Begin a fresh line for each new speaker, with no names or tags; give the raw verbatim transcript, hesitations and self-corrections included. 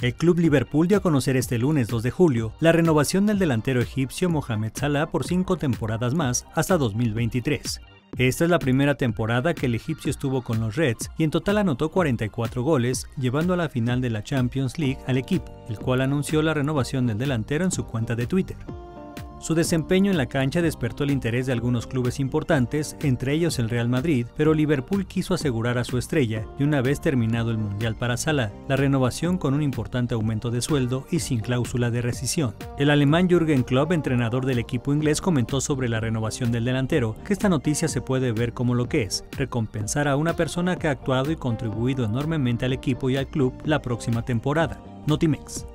El club Liverpool dio a conocer este lunes dos de julio la renovación del delantero egipcio Mohamed Salah por cinco temporadas más hasta dos mil veintitrés. Esta es la primera temporada que el egipcio estuvo con los Reds y en total anotó cuarenta y cuatro goles, llevando a la final de la Champions League al equipo, el cual anunció la renovación del delantero en su cuenta de Twitter. Su desempeño en la cancha despertó el interés de algunos clubes importantes, entre ellos el Real Madrid, pero Liverpool quiso asegurar a su estrella y una vez terminado el Mundial para Salah, la renovación con un importante aumento de sueldo y sin cláusula de rescisión. El alemán Jürgen Klopp, entrenador del equipo inglés, comentó sobre la renovación del delantero que esta noticia se puede ver como lo que es, recompensar a una persona que ha actuado y contribuido enormemente al equipo y al club la próxima temporada. Notimex.